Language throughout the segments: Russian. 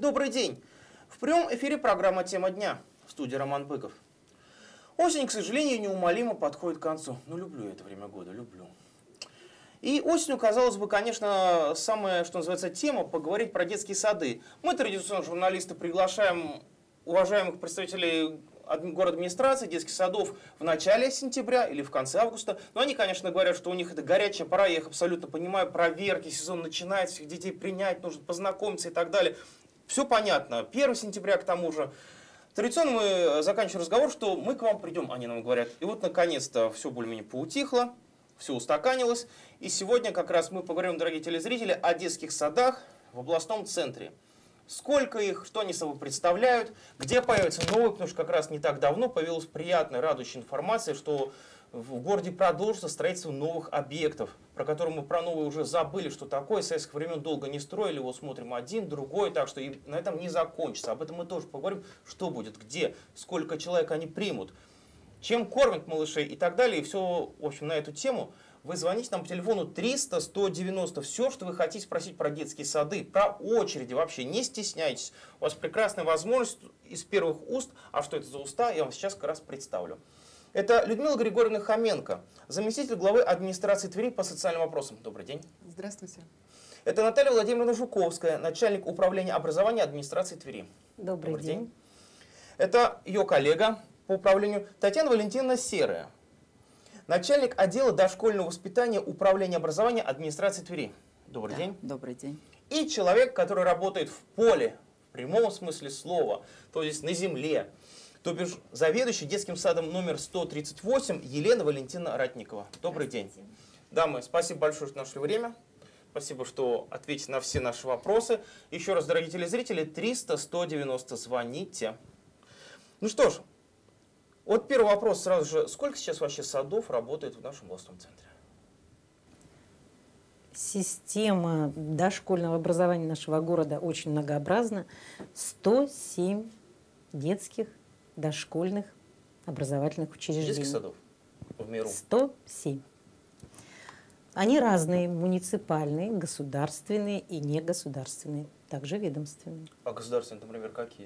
Добрый день! В прямом эфире программа «Тема дня». В студии Роман Быков. Осень, к сожалению, неумолимо подходит к концу. Ну, люблю это время года, люблю. И осенью, казалось бы, конечно, самая, что называется, тема поговорить про детские сады. Мы, традиционно журналисты, приглашаем уважаемых представителей город-администрации, детских садов в начале сентября или в конце августа. Но они, конечно, говорят, что у них это горячая пора, я их абсолютно понимаю, проверки, сезон начинается, всех детей принять, нужно познакомиться и так далее. Все понятно. 1 сентября, к тому же. Традиционно мы заканчиваем разговор, что мы к вам придем, они нам говорят. И вот, наконец-то, все более-менее поутихло, все устаканилось. И сегодня как раз мы поговорим, дорогие телезрители, о детских садах в областном центре. Сколько их, что они собой представляют, где появятся новые, потому что как раз не так давно появилась приятная, радующая информация, что в городе продолжится строительство новых объектов, про которые мы про новые уже забыли, что такое. С советских времен долго не строили, вот смотрим один, другой, так что и на этом не закончится. Об этом мы тоже поговорим, что будет, где, сколько человек они примут, чем кормят малышей и так далее. И все, в общем, на эту тему. Вы звоните нам по телефону 300-190. Все, что вы хотите спросить про детские сады, про очереди вообще, не стесняйтесь. У вас прекрасная возможность из первых уст. А что это за уста, я вам сейчас как раз представлю. Это Людмила Григорьевна Хоменко, заместитель главы администрации Твери по социальным вопросам. Добрый день. Здравствуйте. Это Наталья Владимировна Жуковская, начальник управления образования администрации Твери. Добрый день. Это ее коллега по управлению Татьяна Валентиновна Серая, начальник отдела дошкольного воспитания управления образования администрации Твери. Добрый день. Добрый день. И человек, который работает в поле, в прямом смысле слова, то есть на земле, то бишь заведующий детским садом номер 138 Елена Валентиновна Ратникова. Добрый день. Дамы, спасибо большое, что нашли время. Спасибо, что ответите на все наши вопросы. Еще раз, дорогие телезрители, 300-190, звоните. Ну что ж, вот первый вопрос сразу же. Сколько сейчас вообще садов работает в нашем областном центре? Система дошкольного образования нашего города очень многообразна. 107 детских дошкольных образовательных учреждений. Детских садов в миру? 107. Они разные, муниципальные, государственные и негосударственные, также ведомственные. А государственные, например, какие?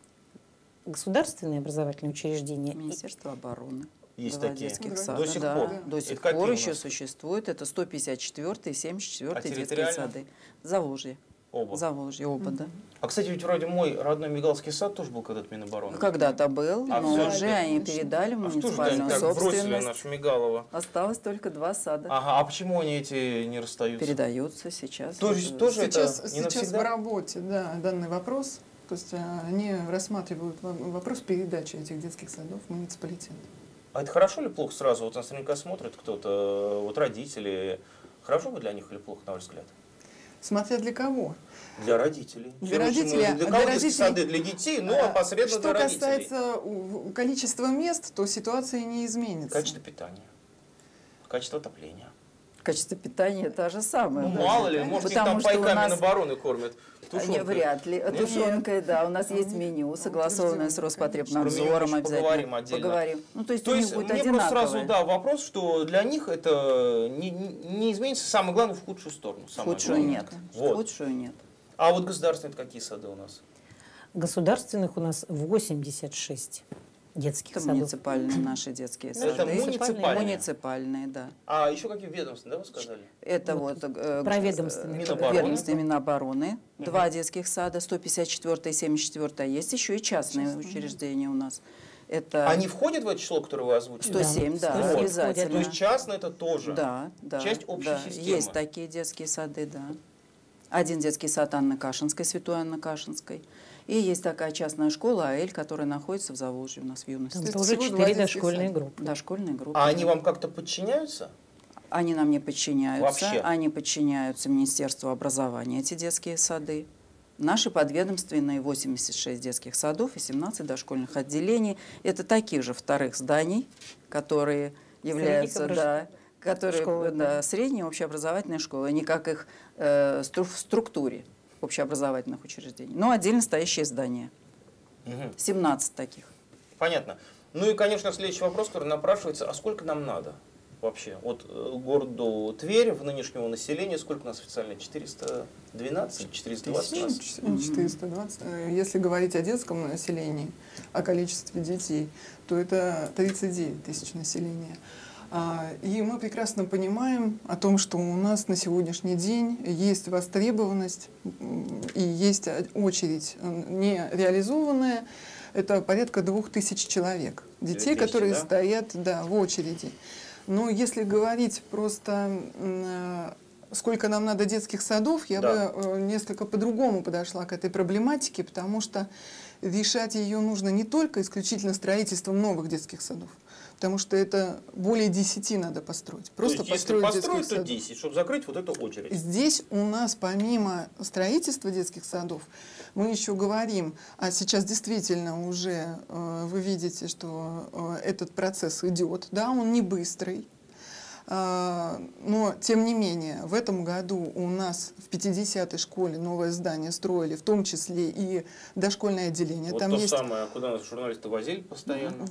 Государственные образовательные учреждения. Министерство обороны. Есть Два такие? детских До сада. сих Да, пор? до сих Это пор какие у еще нас? существует. Это 154 и 74 А детские территориально? сады. Заволжье. Оба. Заволжье, оба, да. А, кстати, ведь вроде мой родной Мигалский сад тоже был когда-то Минобороны. Когда-то был, А но всё уже это- они передали в А что же они муниципальную так бросили собственность. нашу Мигалова? Осталось только 2 сада. Ага, а почему они эти не расстаются? Передаются сейчас. Тоже Сейчас, это не сейчас в навсегда? работе, да, данный вопрос. То есть они рассматривают вопрос передачи этих детских садов в муниципалитет. А это хорошо или плохо сразу? Вот нас наверняка смотрит кто-то, вот родители. Хорошо бы для них или плохо, на ваш взгляд? Смотря для кого. Для родителей. Для Короче, родителей, ну, для для кого детские родителей, сады для детей, ну, опосредованно Что для родителей. касается количества мест, то ситуация не изменится. Качество питания, качество отопления. Качество питания та же самая. Ну, даже. мало ли, может, их Потому там что у пайками нас- Минобороны кормят. Не, Тушенкой. вряд ли. Нет? Тушенкой, да. У нас есть меню, согласованное с Про Роспотребнадзором меню обязательно. еще поговорим отдельно. Поговорим. Ну, то есть То у них есть будет мне просто сразу одинаковое. вопрос, что для них это не изменится, самое главное, в худшую сторону. самое Худшую главное. нет. Вот. Худшую нет. А вот государственные это какие сады у нас? Государственных у нас 86 детских Это садов. муниципальные наши детские Это сады. муниципальные? Муниципальные, да. А еще какие ведомственные, да, вы сказали? Это Вот, вот, про ведомственные. Минобороны. ведомственные Минобороны. 2 детских сада, 154 и 74. Есть еще и частные учреждения у нас. Это Они входят в это число, которое вы озвучили? 107, да, 107 Вот. обязательно. То есть частные это тоже? Да, да. Часть общей да. системы. Есть такие детские сады, да. Один детский сад Анны Кашинской, Святой Анны Кашинской. И есть такая частная школа АЭЛь, которая находится в Заволжье у нас в юности. Там То есть тоже всего 4 два детских дошкольные сада. группы. Дошкольные группы. А они да. вам как-то подчиняются? Они нам не подчиняются. Вообще? Они подчиняются Министерству образования, эти детские сады. Наши подведомственные 86 детских садов и 17 дошкольных отделений. Это таких же вторых зданий, которые являются, которые, школы, да. средние общеобразовательные школы, не как их в структуре общеобразовательных учреждений. Но отдельно стоящие здания. Мгм. 17 таких. Понятно. Ну и, конечно, следующий вопрос, который напрашивается, а сколько нам надо? вообще? От городу Тверь в нынешнего населения сколько у нас официально? 412, 420 у нас? 420. Если говорить о детском населении, о количестве детей, то это 39 тысяч населения. И мы прекрасно понимаем о том, что у нас на сегодняшний день есть востребованность и есть очередь не реализованная. Это порядка 2000 человек. Детей, 2000, которые да? стоят в очереди. Но если говорить просто, сколько нам надо детских садов, я бы несколько по-другому подошла к этой проблематике, потому что решать ее нужно не только исключительно строительством новых детских садов, потому что это более 10 надо построить. Просто то есть, если построить, то 10, чтобы закрыть вот эту очередь. Здесь у нас помимо строительства детских садов, мы еще говорим, а сейчас действительно уже вы видите, что этот процесс идет, да, он не быстрый. Но, тем не менее, в этом году у нас в 50-й школе новое здание строили, в том числе и дошкольное отделение. Вот там то есть самое, куда нас журналисты возили постоянно.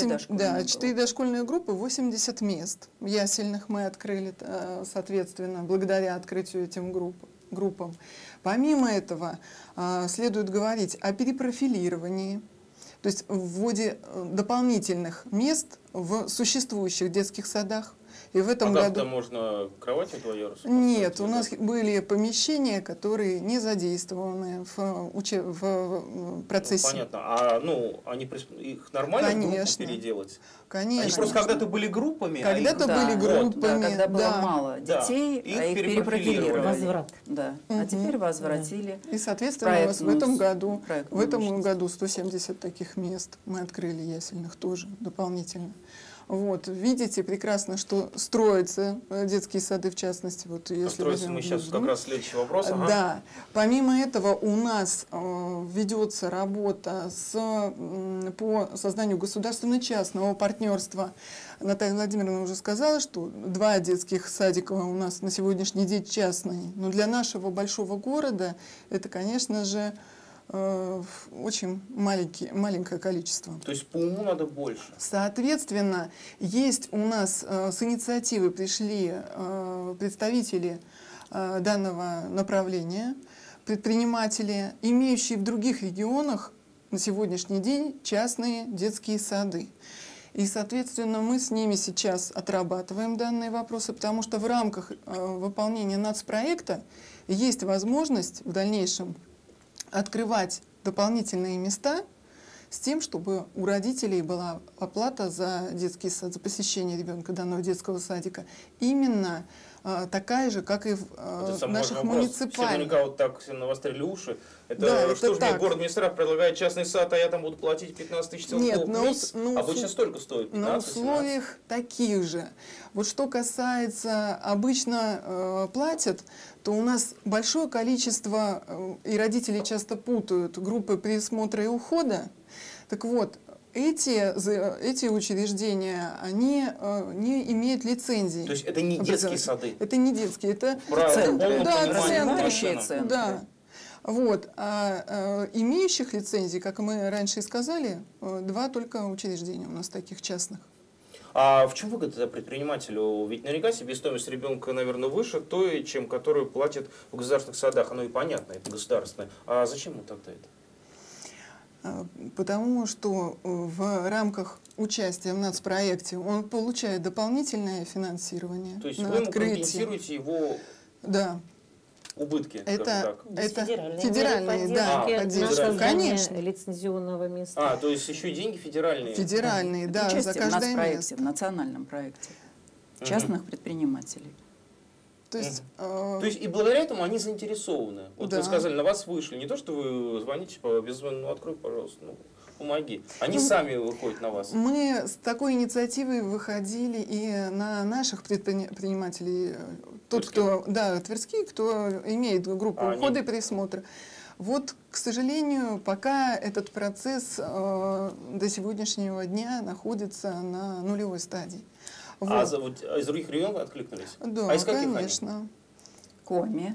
4 дошкольные группы, 80 мест ясельных мы открыли, соответственно, благодаря открытию этим группам. Помимо этого, следует говорить о перепрофилировании, то есть в вводе дополнительных мест в существующих детских садах. И в этом году... можно кровать двоярус? Нет, у нас были помещения, которые не задействованы в процессе. Ну, понятно. Их нормально в группу переделать? Конечно. Они просто когда-то были группами. Когда-то были группами. Когда было мало детей, их перепрофилировали. Возврат. Да. А теперь возвратили. И, соответственно, у нас в этом году 170 таких мест мы открыли ясельных тоже дополнительно. Вот, видите прекрасно, что строятся детские сады, в частности. Вот, если строятся мы сейчас как раз следующий вопрос. Ага. Да. Помимо этого у нас ведется работа по созданию государственно-частного партнерства. Наталья Владимировна уже сказала, что 2 детских садика у нас на сегодняшний день частные. Но для нашего большого города это, конечно же, очень маленькое количество. То есть по уму надо больше. Соответственно, есть у нас с инициативы пришли представители данного направления, предприниматели, имеющие в других регионах на сегодняшний день частные детские сады. И, соответственно, мы с ними сейчас отрабатываем данные вопросы, потому что в рамках выполнения нацпроекта есть возможность в дальнейшем открывать дополнительные места с тем, чтобы у родителей была оплата за детский сад, за посещение ребенка данного детского садика именно такая же, как и в наших муниципальных. Все наверняка вот так навострили уши. Это что же мне город Минстрах предлагает частный сад, а я там буду платить 15 тысяч целых в месяц? Обычно столько стоит, 15-17. На условиях таких же. Вот что касается, обычно платят, то у нас большое количество, и родители часто путают, группы присмотра и ухода. Так вот, эти учреждения, они не имеют лицензии. То есть это не детские сады? Это не детские, это центры. Да. Вот. А имеющих лицензий, как мы раньше и сказали, 2 только учреждения у нас таких частных. А в чем выгода предпринимателю? Ведь наверняка себестоимость ребенка, наверное, выше той, чем которую платят в государственных садах. Оно и понятно, это государственное. А зачем ему тогда это? Потому что в рамках участия в нацпроекте он получает дополнительное финансирование. То есть на вы ему открытие. компенсируете его убытки, это федеральные, да, поддержка, конечно. Лицензионного места. то есть еще и деньги федеральные? Федеральные, да, за каждое место. В национальном проекте частных предпринимателей. То есть и благодаря этому они заинтересованы. Вот вы сказали, на вас вышли. Не то, что вы звоните, открой, пожалуйста, помоги. Они сами выходят на вас. Мы с такой инициативой выходили и на наших предпринимателей. Тот, кто, тверские, кто имеет группу ухода и присмотра. Вот, к сожалению, пока этот процесс до сегодняшнего дня находится на нулевой стадии. Вот. Из других регионов откликнулись? Да, из каких конечно. Коми,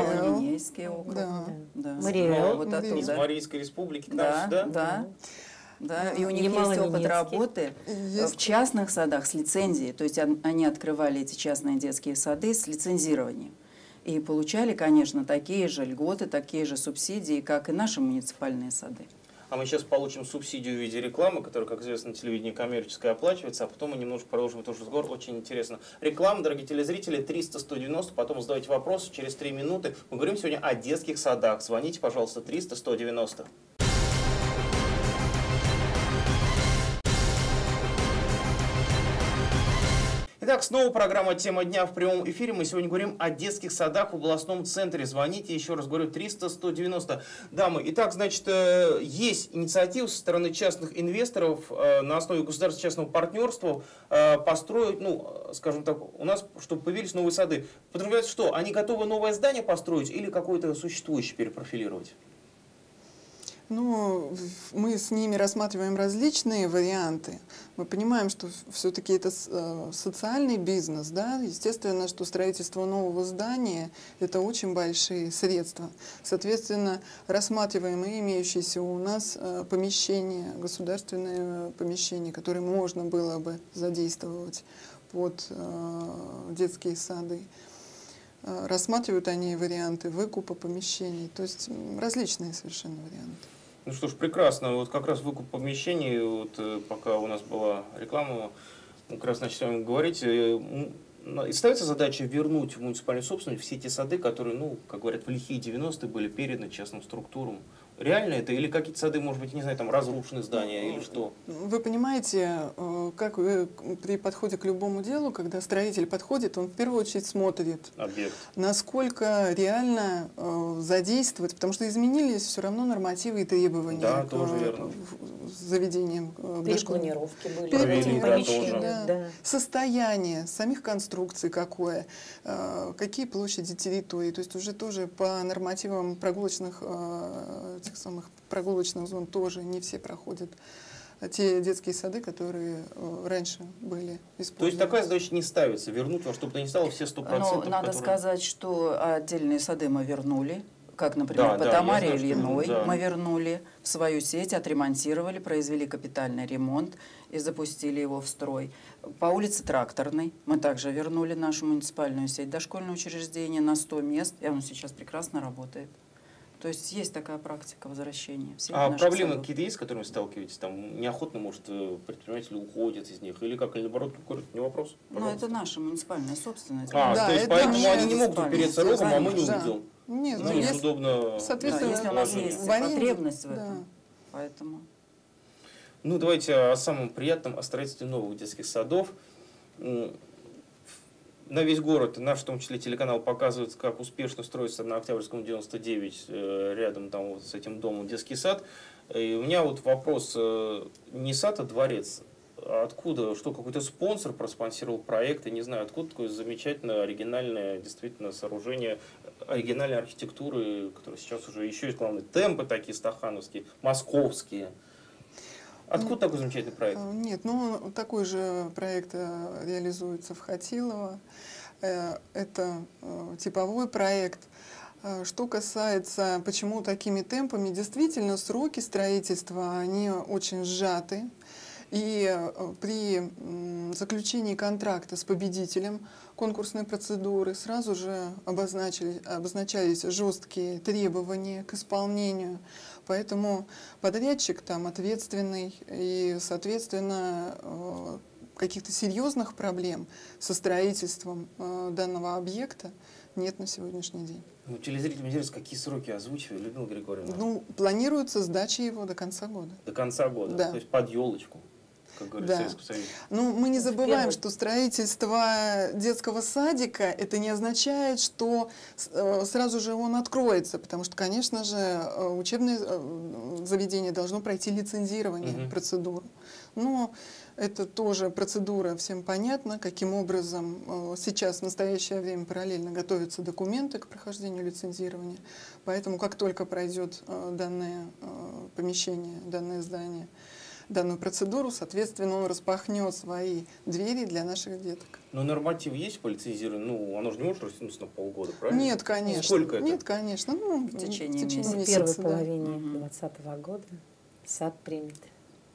Мариэл. округ. Да. Да. Мариэл. Вот оттуда. Из Марийской республики к Да, нам сюда? да. Да, и у них Ямало есть опыт Ненецкий. работы в частных садах с лицензией. То есть они открывали эти частные детские сады с лицензированием. И получали, конечно, такие же льготы, такие же субсидии, как и наши муниципальные сады. А мы сейчас получим субсидию в виде рекламы, которая, как известно, на телевидении коммерческая оплачивается, а потом мы немножко продолжим этот разговор. Очень интересно. Реклама, дорогие телезрители, 300-190, потом задавайте вопросы через 3 минуты. Мы говорим сегодня о детских садах. Звоните, пожалуйста, 300-190. Итак, снова программа «Тема дня» в прямом эфире. Мы сегодня говорим о детских садах в областном центре. Звоните, еще раз говорю, 300-190. Дамы, итак, значит, есть инициатива со стороны частных инвесторов на основе государственно-частного партнерства построить, ну, скажем так, у нас, чтобы появились новые сады. Подразумевается, что они готовы новое здание построить или какое-то существующее перепрофилировать? Ну, мы с ними рассматриваем различные варианты. Мы понимаем, что все-таки это социальный бизнес, да, естественно, что строительство нового здания – это очень большие средства. Соответственно, рассматриваем и имеющиеся у нас помещения, государственные помещения, которые можно было бы задействовать под детские сады. Рассматривают они варианты выкупа помещений, то есть различные совершенно варианты. Ну что ж, прекрасно. Вот как раз выкуп помещений, вот пока у нас была реклама, мы как раз начали с вами говорить, и ставится задача вернуть в муниципальную собственность все те сады, которые, ну, как говорят, в лихие 90-е были переданы частным структурам. Реально это? Или какие-то сады, может быть, не знаю, там разрушены здания или что? Вы понимаете, как при подходе к любому делу, когда строитель подходит, он в первую очередь смотрит, Объект. насколько реально задействовать, потому что изменились все равно нормативы и требования Да, к тоже верно. заведениям. Перепланировки были. Проверили, да, помещения, тоже. да. Состояние самих конструкций какое, какие площади территории, то есть уже тоже по нормативам прогулочных тех самых прогулочных зон тоже не все проходят те детские сады, которые раньше были использованы. То есть такая задача не ставится, вернуть во что бы то ни стало все 100%. Но надо которые... сказать, что отдельные сады мы вернули, как, например, Да, по да, Тамаре я знаю, Ильиной что, да. мы вернули в свою сеть, отремонтировали, произвели капитальный ремонт и запустили его в строй. По улице Тракторной мы также вернули нашу муниципальную сеть дошкольного учреждения на 100 мест, и оно сейчас прекрасно работает. То есть есть такая практика возвращения всех А наших проблемы садов. какие-то есть, с которыми сталкиваетесь? Там неохотно, может, предприниматели уходят из них? Или как, или наоборот, не вопрос? Ну, это наша муниципальная собственность. А, Да, то есть это поэтому не они не могут муниципальная, упереться рогом, а мы не да. уйдем. Нет, Ну, есть, удобно. соответственно, Да, если у нас вложение. есть в аренде, потребность в да. этом. Поэтому. Ну, давайте о самом приятном, о строительстве новых детских садов. На весь город, наш, в том числе, телеканал показывает, как успешно строится на Октябрьском 99, рядом там вот с этим домом детский сад. И у меня вот вопрос, не сад, а дворец. Откуда, что какой-то спонсор проспонсировал проект, я не знаю, откуда такое замечательное, оригинальное, действительно, сооружение, оригинальной архитектуры, которая сейчас уже еще есть, главное, темпы такие стахановские, московские. Откуда такой замечательный проект? Нет, ну такой же проект реализуется в Хатилово. Это типовой проект. Что касается, почему такими темпами, действительно сроки строительства, они очень сжаты. И при заключении контракта с победителем конкурсной процедуры сразу же обозначались жесткие требования к исполнению. Поэтому подрядчик там ответственный, и, соответственно, каких-то серьезных проблем со строительством данного объекта нет на сегодняшний день. Ну, телезрителям интересно, какие сроки озвучивали, Людмила Григорьевна? Ну, планируется сдача его до конца года. До конца года, Да. то есть под елочку, как говорят в Советском Союзе. Ну, мы не забываем, первый. что строительство детского садика, это не означает, что сразу же он откроется, потому что, конечно же, учебное заведение должно пройти лицензирование, процедуру. Но это тоже процедура, всем понятна, каким образом сейчас в настоящее время параллельно готовятся документы к прохождению лицензирования. Поэтому как только пройдет данное помещение, данное здание, данную процедуру, соответственно, он распахнет свои двери для наших деток. Но норматив есть по лицензированию? Ну, оно же не может растянуться на полгода, правильно? Нет, конечно. Сколько это? Нет, конечно. Ну, В течение В месяца. первой месяца, да. половине 2020 года сад примет.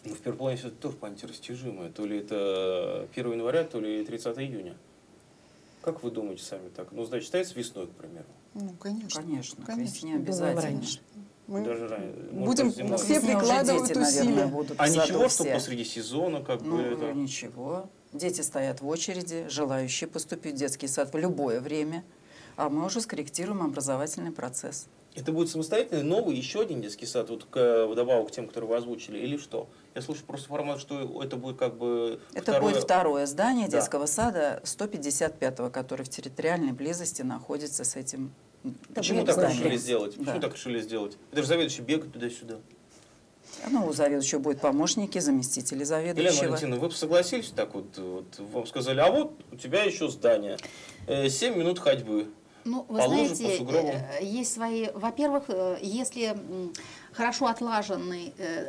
Ну, в первом плане все-таки тоже понятие растяжимое. То ли это 1 января, то ли 30 июня. Как вы думаете сами так? Ну, значит, считается весной, к примеру. Ну, конечно. Конечно, к Конечно. весне обязательно. раньше. Мы Даже ранее. будем Может, все Весне уже прикладывать дети, наверное, усилия. будут А в саду ничего, что все. посреди сезона, как бы Ну, это... ничего. Дети стоят в очереди, желающие поступить в детский сад в любое время, а мы уже скорректируем образовательный процесс. Это будет самостоятельный новый еще один детский сад, вот вдобавок к тем, которые вы озвучили, или что? Я слушаю просто информацию, что это будет как бы Это будет второе здание Да. детского сада 155-го, который в территориальной близости находится с этим Почему так зданием. решили сделать? Да. Почему так решили сделать? Это же заведующий бегает туда-сюда. Ну, у заведующего будут помощники, заместители Елена заведующего. Валентиновна, вы бы согласились так вот, вам сказали, а вот у тебя еще здание, 7 минут ходьбы. Ну, вы По лужам, по знаете, сугробам. есть свои... Во-первых, если хорошо отлаженный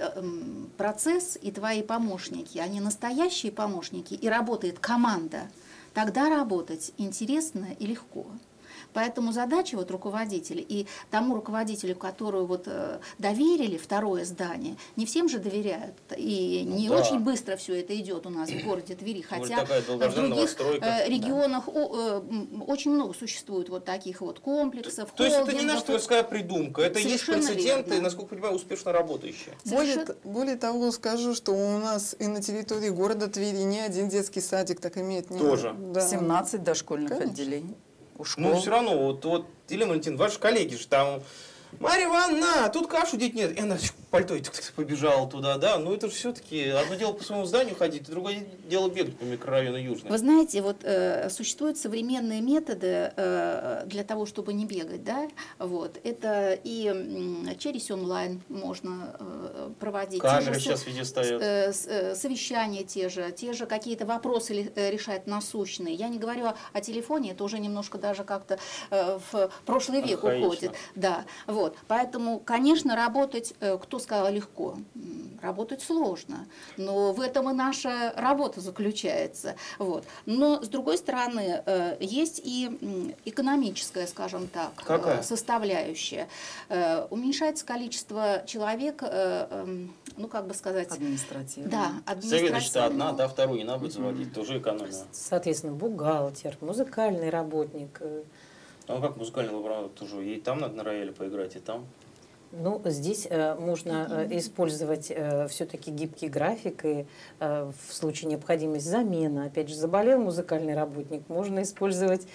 процесс и твои помощники, они настоящие помощники, и работает команда, тогда работать интересно и легко. Поэтому задача вот руководителя и тому руководителю, которому вот доверили второе здание, не всем же доверяют. И не да. очень быстро все это идет у нас в городе Твери. Хотя такая в долгожданная других новостройка. регионах очень много существует вот таких вот комплексов, То есть это не холдингов. наша творческая придумка, это есть Совершенно прецеденты, верно. насколько я понимаю, успешно работающие. Более того, скажу, что у нас и на территории города Твери не один детский садик так имеет. Тоже. Да. 17 дошкольных Конечно. отделений. У школ. Ну, все равно, вот Елена Валентиновна, ваши коллеги же там, Марья Ивановна, тут кашу деть нет. И она пальто побежала туда, да. Но это же все-таки одно дело по своему зданию ходить, другое дело бегать по микрорайону Южный. Вы знаете, вот существуют современные методы для того, чтобы не бегать, да, вот, это и через онлайн можно проводить. Камеры сейчас везде стоят. Совещания те же какие-то вопросы решать насущные. Я не говорю о телефоне, это уже немножко даже как-то в прошлый век Архаично. уходит. Да, вот, поэтому, конечно, работать, кто сказал легко, работать сложно, но в этом и наша работа заключается. Вот. Но, с другой стороны, есть и экономическая, скажем так, Какая? составляющая. Уменьшается количество человек, ну, как бы сказать... Административно. Да, Заведующая одна, административного. да, вторую не надо будет заводить, тоже экономия. Соответственно, бухгалтер, музыкальный работник. А как музыкальный лаборант тоже, и там надо на рояле поиграть, и там. Ну, здесь можно использовать все-таки гибкий график, и в случае необходимости замена, опять же, заболел музыкальный работник, можно использовать,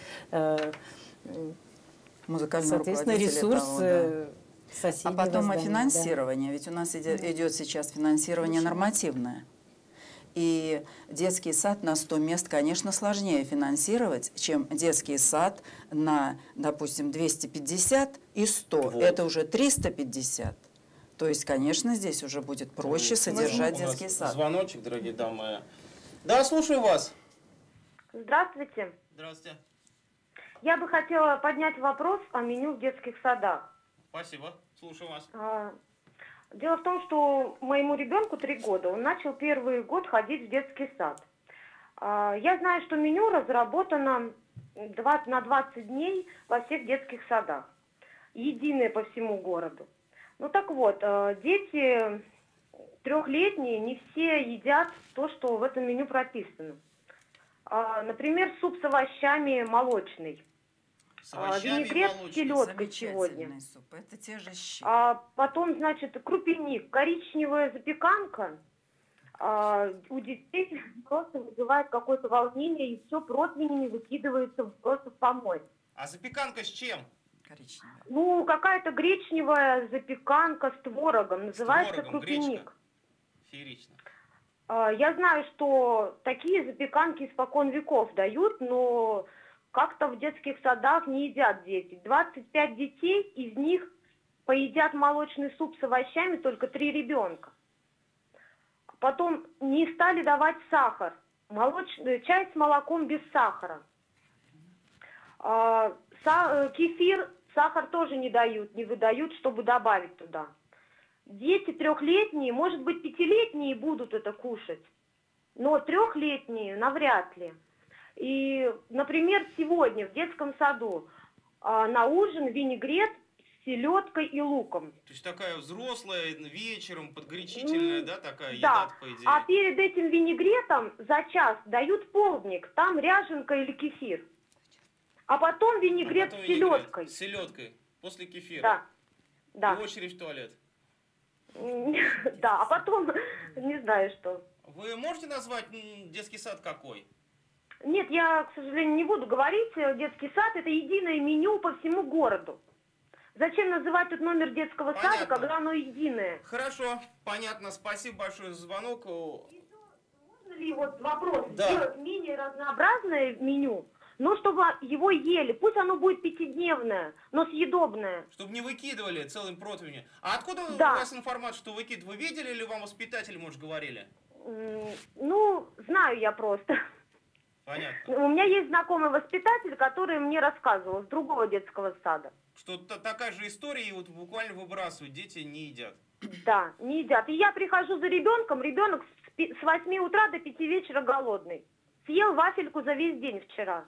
Музыкальный соответственно, руководитель ресурс того, да. соседнего А потом о здания, финансировании. Ведь у нас идет сейчас финансирование нормативное. И детский сад на 100 мест, конечно, сложнее финансировать, чем детский сад на, допустим, 250 и 100. Вот. Это уже 350. То есть, конечно, здесь уже будет проще содержать У нас детский сад. Звоночек, дорогие дамы. Да, слушаю вас. Здравствуйте. Здравствуйте. Я бы хотела поднять вопрос о меню в детских садах. Спасибо. Слушаю вас. Дело в том, что моему ребенку 3 года, он начал первый год ходить в детский сад. Я знаю, что меню разработано на 20 дней во всех детских садах. Единое по всему городу. Ну так вот, дети 3-летние не все едят то, что в этом меню прописано. Например, суп с овощами молочный. С овощами Винегрет с молочный. селедкой сегодня. Замечательный суп. Это те же щи. Потом, значит, крупяник, коричневая запеканка. У детей просто вызывает какое-то волнение, и все противнями выкидывается просто в помой. А запеканка с чем? Коричневый. Ну, какая-то гречневая запеканка с творогом, называется творогом, крупяник. гречка. Феерично. Я знаю, что такие запеканки испокон веков дают, но как-то в детских садах не едят дети. 25 детей, из них поедят молочный суп с овощами только 3 ребенка. Потом не стали давать сахар. Чай с молоком без сахара. Кефир, сахар тоже не дают, не выдают, чтобы добавить туда. Дети 3-летние, может быть, 5-летние будут это кушать, но 3-летние навряд ли. И, например, сегодня в детском саду на ужин винегрет селедкой и луком. То есть такая взрослая, вечером, подгорячительная, да, такая Да, еда, по идее? а перед этим винегретом за час дают полдник, там ряженка или кефир. А потом винегрет с селедкой. С селедкой, после кефира. Да, да. И очередь в туалет. Да, а потом не знаю что. Вы можете назвать детский сад какой? Нет, я, к сожалению, не буду говорить. Детский сад – это единое меню по всему городу. Зачем называть тут номер детского сада, когда оно единое? Хорошо, понятно. Спасибо большое за звонок. Можно ли вот вопрос Да. сделать менее разнообразное меню, но чтобы его ели? Пусть оно будет пятидневное, но съедобное. Чтобы не выкидывали целым противнем. А откуда у Да. вас информация, что выкидывают? Вы видели или вам воспитатели, может, говорили? Ну, знаю я просто. Понятно. У меня есть знакомый воспитатель, который мне рассказывал с другого детского сада. Что такая же история, и вот буквально выбрасывают, дети не едят. Да, не едят. И я прихожу за ребенком, ребенок с 8 утра до 5 вечера голодный. Съел вафельку за весь день вчера.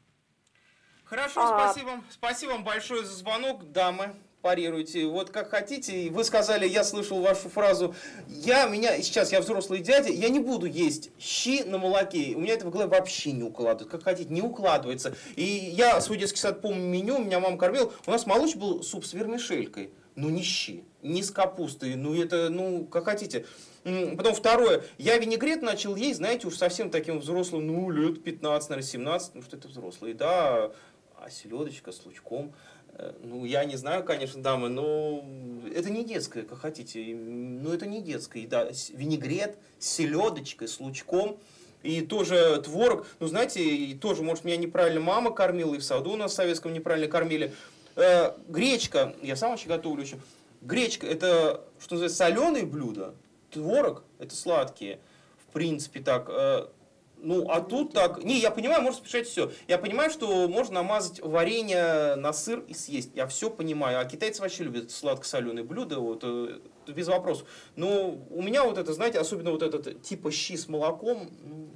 Хорошо, спасибо вам большое за звонок, дамы. Парируйте, вот как хотите. И вы сказали, я слышал вашу фразу, сейчас я взрослый дядя, я не буду есть щи на молоке. У меня это в голове вообще не укладывается. Как хотите, не укладывается. И я свой детский сад помню меню, меня мама кормила. У нас молочный был суп с вермишелькой. Ну не щи, не с капустой, как хотите. Потом второе, я винегрет начал есть, знаете, уж совсем таким взрослым, лет 15, наверное, 17, что это взрослый, да, а селедочка с лучком. Я не знаю, конечно, дамы, но это не детское, как хотите. Это не детское. Да, винегрет с селедочкой, с лучком. И тоже творог. Знаете, и тоже, может, меня неправильно мама кормила, и в саду у нас в советском неправильно кормили. Гречка, я сам вообще готовлю еще. Гречка, это, что называется, соленые блюда. Творог, это сладкие. В принципе, так... а тут так... Я понимаю, можно смешать все. Я понимаю, что можно намазать варенье на сыр и съесть. Я все понимаю. А китайцы вообще любят сладко-соленые блюда, без вопросов. Но у меня вот это, знаете, особенно вот этот типа щи с молоком,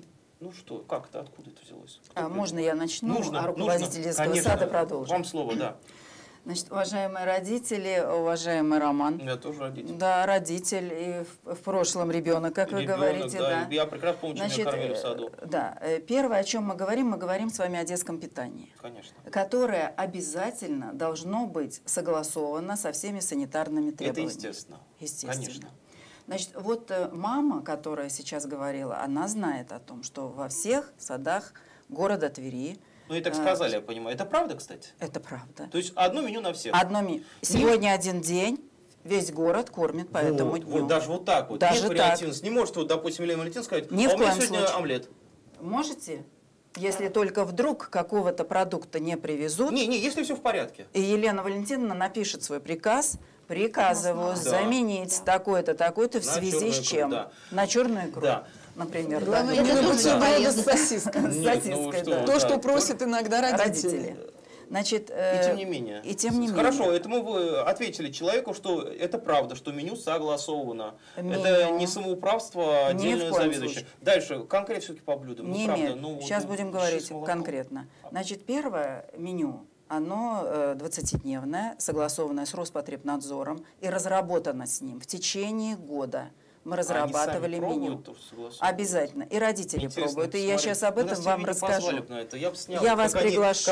как это, откуда это взялось? Можно я начну, нужно, руководитель детского конечно, сада продолжит? Вам слово, да. Значит, уважаемые родители, уважаемый Роман. Я тоже родитель. Да, родитель, и в прошлом ребенок, как вы говорите. Да. Я прекрасно помню, что меня кормили в саду. Да, первое, о чем мы говорим с вами о детском питании. Конечно. Которое обязательно должно быть согласовано со всеми санитарными требованиями. Это естественно. Естественно. Конечно. Значит, вот мама, которая сейчас говорила, она знает о том, что во всех садах города Твери. И так сказали, я понимаю. Это правда, кстати? Это правда. То есть одно меню на всех? Сегодня один день, весь город кормит по этому дню. Даже вот так вот. Даже нет вариативности. Не может, допустим, Елена Валентиновна сказать, ни в у меня коем сегодня случае. омлет. Можете? Если только вдруг какого-то продукта не привезут. Если все в порядке. И Елена Валентиновна напишет свой приказ, приказываю заменить такое-то, такое-то в связи с чем? На черную икру. Да. Например. Главное, не выбрать блюдо с сосиской. С сосиской, да. То, что просят иногда родители. Значит, И тем не менее. Хорошо, этому вы ответили человеку, что это правда, что меню согласовано. Это не самоуправство, а отдельное заведующее. Дальше, конкретно все-таки по блюдам. Сейчас будем говорить конкретно. Значит, первое меню, оно 20-дневное, согласованное с Роспотребнадзором и разработано с ним в течение года. Мы разрабатывали меню. Обязательно. И родители пробуют. И я сейчас об этом вам расскажу. Я вас приглашу.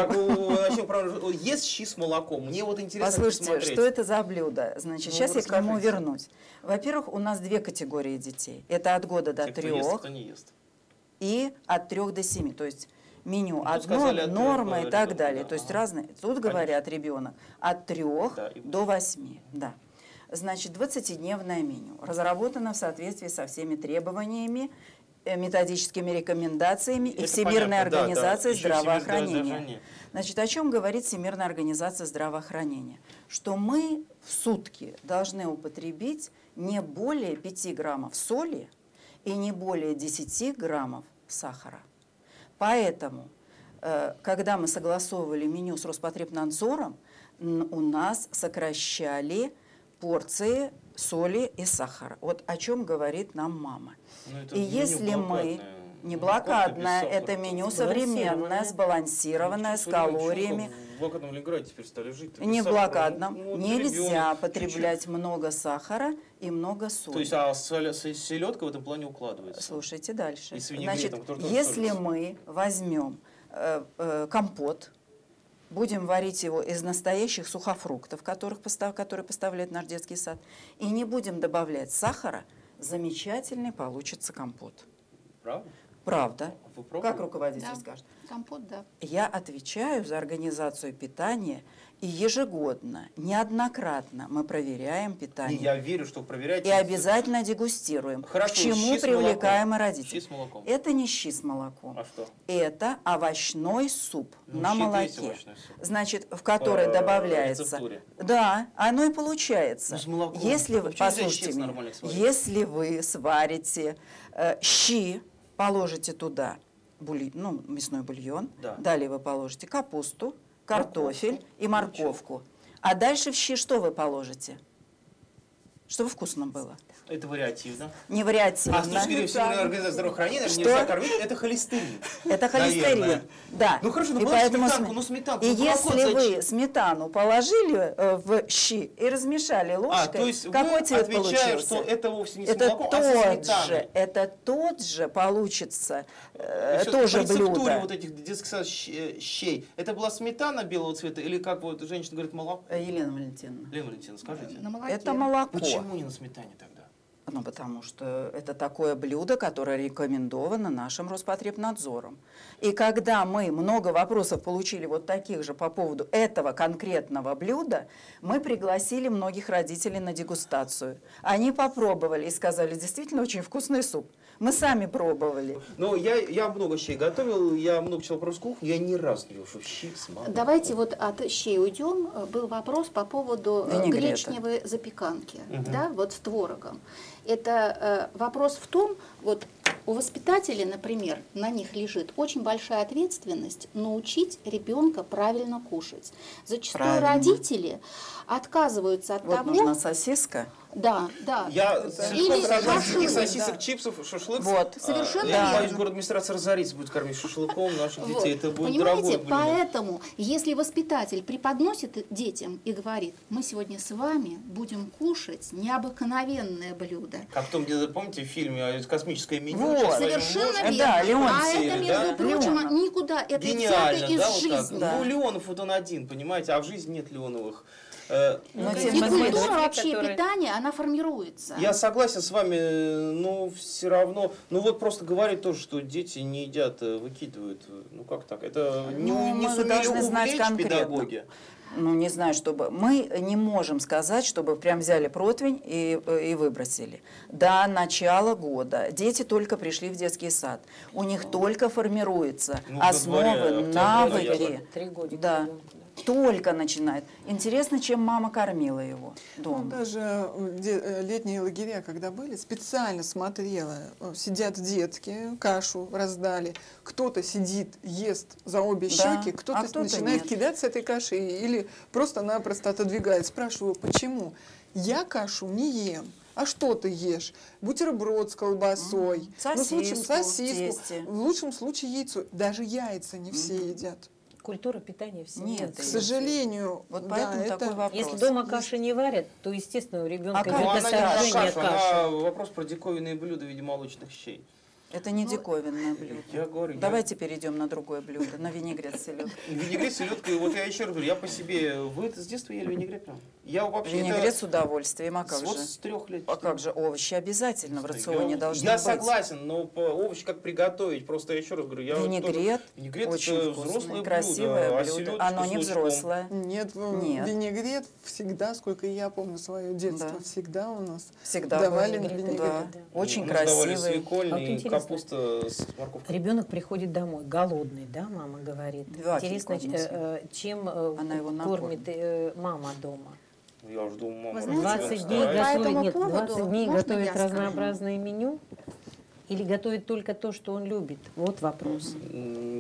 Есть щи с молоком. Мне вот интересно Послушайте, что это за блюдо? Значит, сейчас я к нему вернусь. Во-первых, у нас две категории детей. Это от года до 3 и от 3 до 7. То есть меню одно, норма и так далее. То есть разные. Тут говорят ребенок от 3 до 8. Да. Значит, 20-дневное меню разработано в соответствии со всеми требованиями, методическими рекомендациями и Всемирной организацией здравоохранения. Значит, о чем говорит Всемирная организация здравоохранения? Что мы в сутки должны употребить не более 5 граммов соли и не более 10 граммов сахара. Поэтому, когда мы согласовывали меню с Роспотребнадзором, у нас сокращали порции соли и сахара. Вот о чем говорит нам мама. И если мы Не блокадное, без это сахара. меню современное, сбалансированное, с калориями. В блокадном Ленинграде теперь стали жить. Не в блокадном. Ну, Нельзя ребенок, потреблять много сахара и много соли. То есть, а селедка в этом плане укладывается? Слушайте дальше. И с винегретом, Значит, который тоже если солится. мы возьмем компот, будем варить его из настоящих сухофруктов, которые поставляет наш детский сад, и не будем добавлять сахара, замечательный получится компот. Правда? Правда. Вы пробовали? Как руководитель Да. скажет? Компот, да. Я отвечаю за организацию питания, и ежегодно, неоднократно мы проверяем И питание. я верю, что вы проверяете. И обязательно дегустируем. Хорошо, К чему щи с привлекаем и молоком. родителей? Щи с молоком. Это не щи с молоком. А что? Это овощной суп Ну, на щи это молоке. есть овощной суп. Значит, в который По добавляется. рецептуре. Да, оно и получается. Ну, с молоком. Если вы, Ну, что нельзя послушайте щи меня, нормальных сварить? если вы сварите щи, положите туда мясной бульон, Да. далее вы положите капусту, картофель и морковку. А дальше в щи что вы положите? Чтобы вкусно было. Это вариативно. Не вариативно. А с точки зрения Всемирной организации здравоохранения, наверное, Что? нельзя кормить, это холестерин. Это холестерин, Наверное. да. Ну хорошо, ну И положите поэтому сметанку, ну сметанку. И ну, молоко если вы зачем? сметану положили в щи и размешали ложкой, то есть какой вы цвет отвечая, получился? что это вовсе не с Это молоком, а со сметаной. это тот же получится И всё-таки тоже по рецептуре блюдо. вот этих детских сад щей, это была сметана белого цвета или как вот женщина говорит молоко? Елена Валентиновна, Лена Валентиновна, скажите. На молоке. это молоко. Почему не на сметане тогда? Ну, потому что это такое блюдо, которое рекомендовано нашим Роспотребнадзором. И когда мы много вопросов получили вот таких же по поводу этого конкретного блюда, мы пригласили многих родителей на дегустацию. Они попробовали и сказали, действительно очень вкусный суп. Мы сами пробовали. Ну, я много щей готовил, я много читал про русскую кухню, я ни разу не видел, что щи с молоком. Давайте вот от щей уйдем. Был вопрос по поводу Винегрета. гречневой запеканки, да, вот с творогом. Это вопрос в том, вот у воспитателей, например, на них лежит очень большая ответственность научить ребенка правильно кушать. Зачастую Правильно. родители отказываются от Вот того, нужна сосиска. да. Я Или целиком согласен, шашлык, никаких сосисок, да. чипсов, шашлык. Вот. Совершенно Я верно. боюсь, город администрация разорится, будет кормить шашлыком наших Вот. детей. Это будет Понимаете, дорогое блюдо. поэтому, если воспитатель преподносит детям и говорит, мы сегодня с вами будем кушать необыкновенное блюдо. Как в том, где, помните, в фильме «Космическое меню»? Вот. Сейчас возьмем Совершенно ложку. верно. Да, Леон а серии, это, да? между прочим, Леонов. никуда. Это взято Гениально, из да, вот так? жизни. Да. Ну, Леонов вот он один, понимаете, а в жизни нет Леоновых. Но Ну, тем И не менее, культура вообще которые- питания, она формируется. Я согласен с вами, но все равно, ну вот просто говорит тоже, что дети не едят, выкидывают, ну как так, это не, Ну, не мы сумели должны знать увлечь конкретно. педагоги. Ну, не знаю, чтобы... Мы не можем сказать, чтобы прям взяли противень и выбросили. До начала года дети только пришли в детский сад. У них только формируются Ну, на основы, дворе, октябрь, навыки. ноябрь. 3 годика. Да. ребенку, да. Только начинает. Интересно, чем мама кормила его Ну, дома. даже летние лагеря, когда были, специально смотрела, сидят детки, кашу раздали, кто-то сидит, ест за обе Да, щеки, кто-то, а кто-то начинает нет. кидать с этой каши или просто-напросто отодвигает. Спрашиваю, почему? Я кашу не ем. А что ты ешь? Бутерброд с колбасой, ну, в случае Сосиску в сосиску, тесте. в лучшем случае яйцо. Даже яйца не все едят. Культура питания в семье. Нет, К Конечно. сожалению, Вот да, поэтому это... такой вопрос. Если дома каши не варят, то, естественно, у ребенка как? Ну, идет она не про насаждение кашу, каши. она вопрос про диковинные блюда в виде молочных щей. Это не диковинное блюдо. Я говорю, Давайте перейдем на другое блюдо, на винегрет с селедкой. Винегрет, селедка, и вот я еще раз говорю, я по себе, вы с детства ели винегрет прям? Я вообще, Винегрет с удовольствием, а как вот же? с 3 лет. А как же овощи обязательно в рационе должны Я быть. согласен, но овощи как приготовить, просто я еще раз говорю, я Винегрет, Винегрет очень это вкусное, взрослое красивое блюдо, а блюдо. селедочка Оно с не лучком. взрослое. Нет, Нет. винегрет всегда, сколько я помню свое детство, Да. всегда у нас Всегда давали был винегрет, винегрет. Да, Да. очень Мы сдавали красивый. свекольный, А вот интересно. капуста с морковкой. Ребенок приходит домой голодный, да, мама говорит. Вафель Интересно, кормите. чем Она его кормит мама дома. Я уже думал, мама, Вы знаете, 20 дней По этому готовит, нет, поводу 20 дней можно готовит я скажу? разнообразное меню или готовит только то, что он любит? Вот вопрос. Не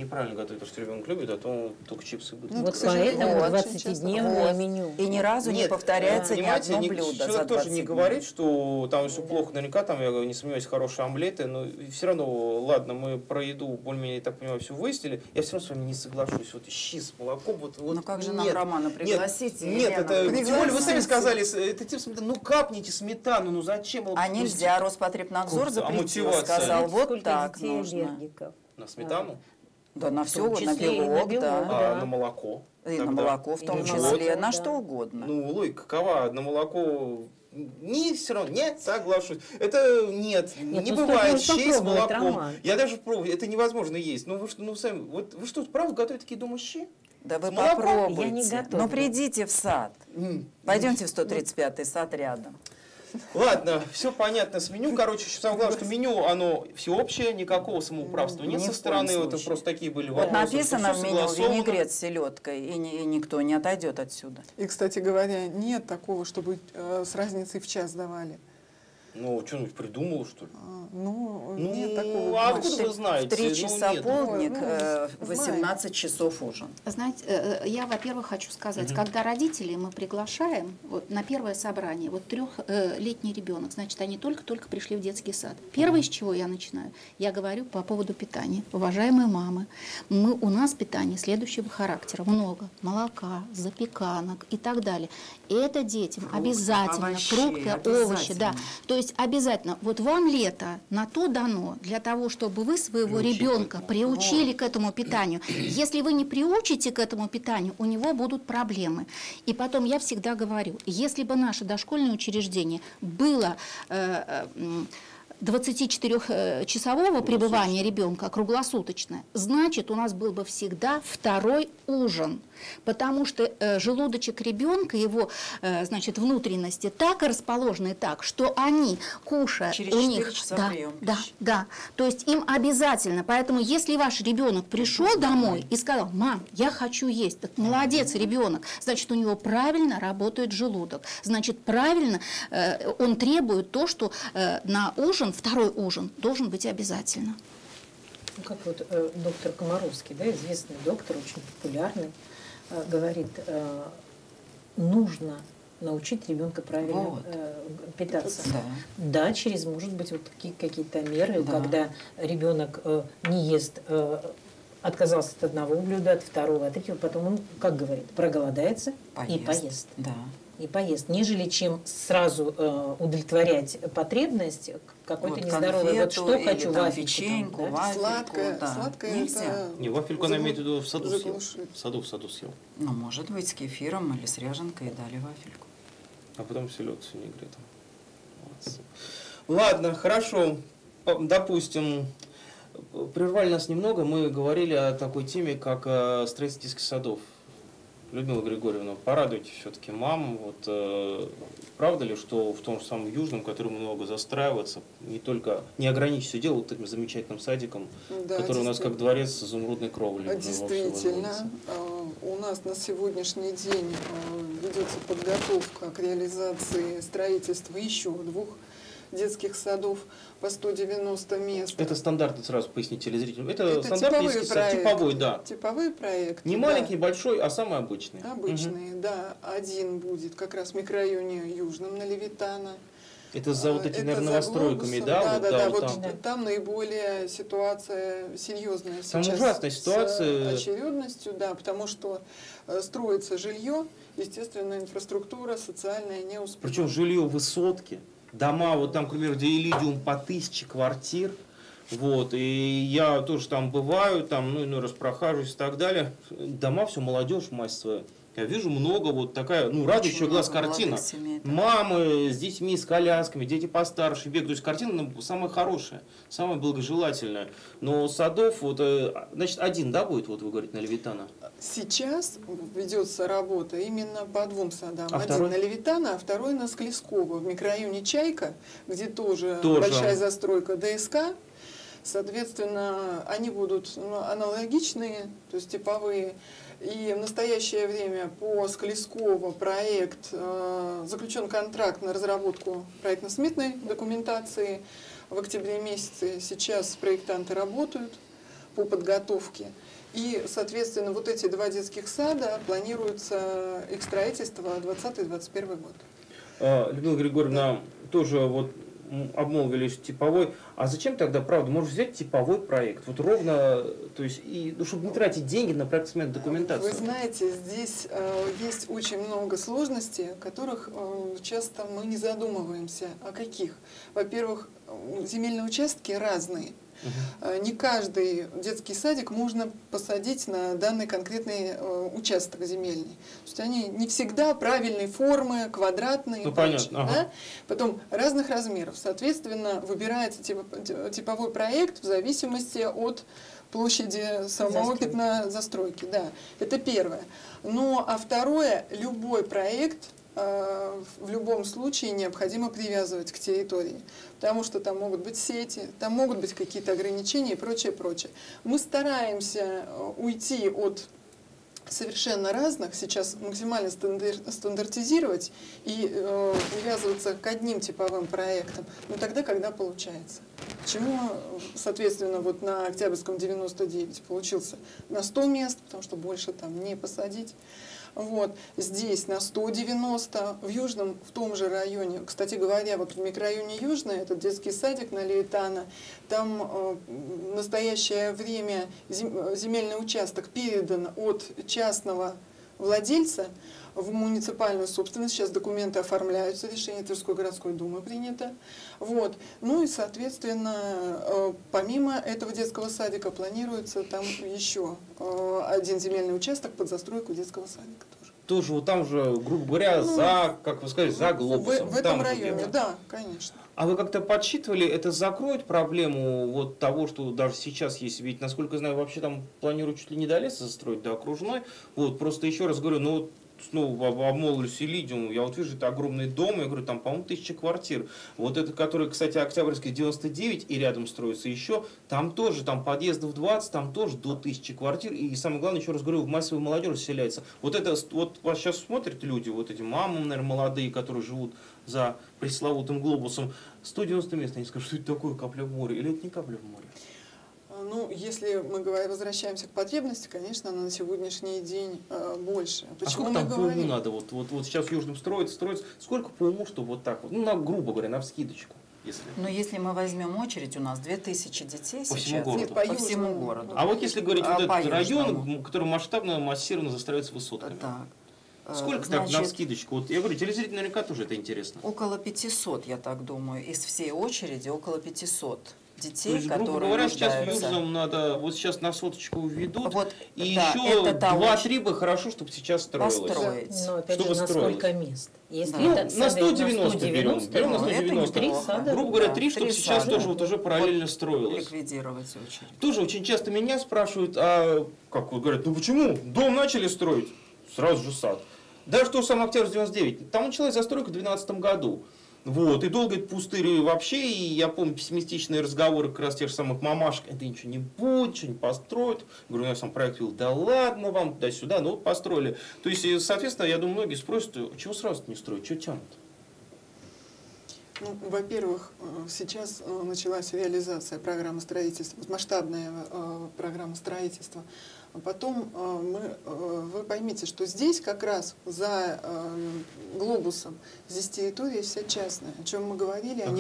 неправильно готовить, потому что ребенок любит, а то только чипсы будут. Ну, Вот к сожалению, поэтому очень 20-дневное Вот. меню. И ни разу не Нет, повторяется ни понимаете, одно блюдо за человек тоже 20 не дней. говорит, что там все плохо, наверняка там, я не сомневаюсь, хорошие омлеты, но все равно, ладно, мы про еду более-менее, так понимаю, все выяснили, я все равно с вами не соглашусь, вот щи с молоком, вот Ну как же нам нет. Романа пригласить? Нет, Елена? это, тем более вы сами Пригласите. сказали, это типа сметана, ну капните сметану, ну зачем? А нельзя, Роспотребнадзор А запретил, мотивация? сказал, вот Сколько так детей нужно. аллергиков? На сметану? Да, на В все, том на числе и на белок, белок, да. А да. на молоко? И Тогда? на молоко в И том на числе, молоко, на да. что угодно. Ну, логика какова? На молоко не, все равно, нет, соглашусь. Это нет, Нет, не ну, бывает стоит щей с попробовать, молоком. Роман. Я даже пробую, это невозможно есть. Ну вы что, ну сами, вот вы что, правда готовите такие дома щи? Да вы С молоком? попробуйте. Я не готова. Но придите в сад. Пойдемте в 135-й сад рядом. Ладно, все понятно с меню. Короче, самое главное, что меню, оно всеобщее, никакого самоуправства нет Ни со в стороны. коем Это случае. просто такие были Вот вопросы. написано Всё в меню согласовано. винегрет с селедкой, и никто не отойдет отсюда. И, кстати говоря, нет такого, чтобы с разницей в час давали. Ну, что-нибудь придумал, что ли? Ну, Ну, нет такого. а больше. откуда вы знаете? В 3 Ну, часа нет. полдник, Ну, в 18 часов ужин. Знаете, я, во-первых, хочу сказать, когда родителей мы приглашаем вот, на первое собрание, вот 3-летний ребенок, значит, они только-только пришли в детский сад. Первое, с чего я начинаю, я говорю по поводу питания. Уважаемые мамы, у нас питание следующего характера. Много молока, запеканок и так далее. Это детям обязательно, овощей, фрукты, овощи, да. обязательно. То есть обязательно, вот вам лето на то дано, для того, чтобы вы своего ребенка приучили к этому питанию. Если вы не приучите к этому питанию, у него будут проблемы. И потом я всегда говорю, если бы наше дошкольное учреждение было 24-часового пребывания ребенка, круглосуточное, значит, у нас был бы всегда второй ужин. Потому что желудочек ребенка, его значит, внутренности так расположены так, что они, кушая, Через у 4 них... часа Да, прием да, пищи. да. То есть им обязательно. Поэтому если ваш ребенок пришел домой и сказал: мам, я хочу есть, так молодец ребенок, значит, у него правильно работает желудок. Значит, правильно он требует то, что на ужин, второй ужин, должен быть обязательно. Ну, как вот доктор Комаровский, да, известный доктор, очень популярный, говорит, нужно научить ребенка правильно Вот. питаться. Да. Да, через, может быть, вот такие какие-то меры, Да. когда ребенок не ест, отказался от одного блюда, от второго, от третьего, потом он, как говорит, проголодается и поест. Да. И поест, нежели чем сразу удовлетворять потребность какой-то Вот нездоровой. Вот конфету что или хочу, там вафельку. печеньку, там, да? вафельку, Сладкое, да. сладкое Нельзя. это Не, вафельку она имеет в виду в саду съел. заглушит. В саду съел. Ну, может быть, с кефиром или с ряженкой дали вафельку. А потом селед с винегретом. Молодцы. Ладно, хорошо. Допустим, прервали нас немного. Мы говорили о такой теме, как строительство детских садов. Людмила Григорьевна, порадуйте все-таки мам. Вот, правда ли, что в том же самом Южном, который много застраивается, не ограничится дело вот этим замечательным садиком, Да, который у нас как дворец с изумрудной кровлей. уже вовсю Действительно, возводится? у нас на сегодняшний день ведется подготовка к реализации строительства еще 2 детских садов по 190 мест. Это стандарты, сразу поясните телезрителям. Это стандартный типовые детский сад, проекты. типовой, да. Типовые проекты. Не да. маленький, большой, а самый обычный. Обычные, да. Один будет как раз в микрорайоне Южном на Левитана. Это за вот этими, Это наверное, за новостройками, глобусом. да? Да, вот вот там. там наиболее ситуация серьезная Там сейчас. ужасная ситуация. С очередностью, да, потому что строится жилье, естественно, инфраструктура социальная не успевает. Причем жилье высотки, дома, вот там, к примеру, где Элидиум по 1000 квартир. Вот, и я тоже там бываю, там, ну, иной раз прохаживаюсь и так далее. Дома, все, молодежь массовая. Я вижу много вот такая, ну, радующая глаз много картина. молодых семей, да. Мамы с детьми, с колясками, дети постарше бегают. То есть картина самая хорошая, самая благожелательная. Но садов, вот, значит, один, да, будет, вот вы говорите, на Левитана? Сейчас ведется работа именно по 2 садам. А Один второй? на Левитана, а второй на Склескова, в микрорайоне Чайка, где тоже Тоже. большая застройка ДСК. Соответственно, они будут аналогичные, то есть типовые. И в настоящее время по Склескова проект, заключен контракт на разработку проектно-сметной документации. В октябре месяце сейчас проектанты работают по подготовке. И, соответственно, вот эти 2 детских сада планируется их строительство 2020-2021 год. Людмила Григорьевна, тоже вот обмолвились типовой. А зачем тогда, правда, можно взять типовой проект? Вот ровно, то есть, чтобы не тратить деньги на проектную документацию. Вы знаете, здесь есть очень много сложностей, о которых часто мы не задумываемся. О каких? Во-первых, земельные участки разные. Не каждый детский садик можно посадить на данный конкретный участок земельный. То есть они не всегда правильной формы, квадратные. Ну, понятно. Да? Потом разных размеров. Соответственно, выбирается типовой проект в зависимости от площади самого пятна застройки. Да, это первое. Ну, а второе, любой проект в любом случае необходимо привязывать к территории, потому что там могут быть сети, там могут быть какие-то ограничения и прочее, прочее. Мы стараемся уйти от совершенно разных, сейчас максимально стандартизировать и привязываться к одним типовым проектам, но тогда, когда получается. Почему, соответственно, вот на Октябрьском 99 получился на 100 мест, потому что больше там не посадить. Вот. Здесь на 190, в Южном, в том же районе, кстати говоря, вот в микрорайоне Южный, этот детский садик на Лейтана, там в настоящее время земельный участок передан от частного владельца в муниципальную собственность. Сейчас документы оформляются, решение Тверской городской думы принято. Вот. Ну и, соответственно, помимо этого детского садика планируется там еще один земельный участок под застройку детского садика тоже. Тоже вот там же, грубо говоря, за, как вы сказали, за глобусом. В этом районе, да, конечно. А вы как-то подсчитывали, это закроет проблему вот того, что даже сейчас есть, ведь, насколько я знаю, вообще там планируют чуть ли не до леса застроить, до окружной. Вот, просто еще раз говорю, ну вот снова обмолвлюсь Элидиум, я вот вижу, это огромный дом, я говорю, там, по-моему, 1000 квартир. Вот это, который, кстати, Октябрьский 99 и рядом строится еще, там тоже, там подъездов 20, там тоже до 1000 квартир. И самое главное, еще раз говорю, в массовую молодежь расселяется. Вот это, вот вас сейчас смотрят люди, вот эти мамы, наверное, молодые, которые живут за пресловутым глобусом, 190 мест, они скажут, что это такое, капля в море, или это не капля в море? Ну, если мы возвращаемся к потребности, конечно, она на сегодняшний день больше. Почему а сколько там по говорим? уму надо? Вот сейчас в Южном строится. Сколько по уму, чтобы вот так вот, ну, грубо говоря, на вскидочку? Если. Но если мы возьмем очередь, у нас 2000 детей по сейчас. всему городу. Нет, по всему городу. А вот если говорить вот по этот район, южному. который масштабно, массированно застраивается высотками. Так. Сколько так на вскидочку? Вот я говорю, телезрителям наверняка тоже это интересно. Около 500, я так думаю. Из всей очереди около 500 детей, То есть, грубо которые говоря, сейчас в нуждаются. Южном надо, вот сейчас на соточку введут, Вот, и да, еще это того, 2-3 бы хорошо, чтобы сейчас строилось. построить. Но опять Чтобы же, на строилось. сколько мест? Если Ну, это на сады 190 берем. Берем на ну, это 190. неплохо. Три сада. Грубо говоря, Да, 3, чтобы 3 сейчас сада. тоже вот уже параллельно строилось. Ликвидировать очередь. Тоже очень часто меня спрашивают, а как вот говорят, ну почему? Дом начали строить, сразу же сад. Даже что сам Октябрь 99, там началась застройка в 2012 году. Вот, и долго это пустырь вообще, и я помню пессимистичные разговоры как раз тех же самых мамашек, это ничего не будет, что не построят. Говорю, я сам проект вел, да ладно вам, туда-сюда, ну вот построили. То есть, соответственно, я думаю, многие спросят, чего сразу не строить, что тянут? Ну, во-первых, сейчас началась реализация программы строительства, масштабная программа строительства. А потом вы поймите, что здесь как раз за глобусом, здесь территория вся частная, о чем мы говорили, о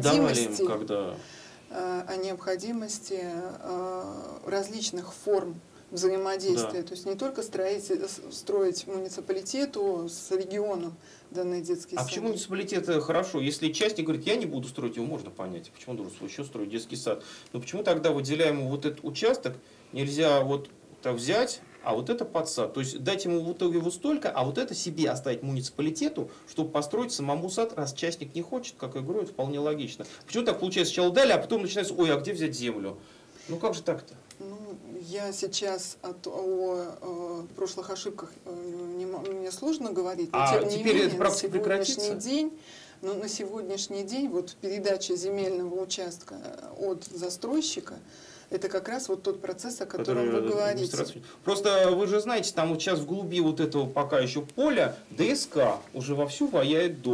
необходимости различных форм взаимодействия. Да. То есть не только строить муниципалитету с регионом данные детские сады. Почему муниципалитет хорошо? Если частник говорит, я не буду строить, его можно понять. Почему он должен еще строить детский сад? Но почему тогда выделяем вот этот участок, нельзя вот так взять, а вот это под сад. То есть дать ему в итоге вот столько, а вот это себе оставить муниципалитету, чтобы построить самому сад, раз частник не хочет, как я говорю, это вполне логично. Почему так получается? Сначала дали, а потом начинается, ой, а где взять землю? Ну как же так-то? Ну, я сейчас о прошлых ошибках мне сложно говорить, но тем не теперь менее, эта практика прекратится? На сегодняшний день вот передача земельного участка от застройщика, это как раз вот тот процесс, о котором вы говорите. Просто вы же знаете, там вот сейчас в глуби вот этого пока еще поля ДСК уже вовсю ваяет дом.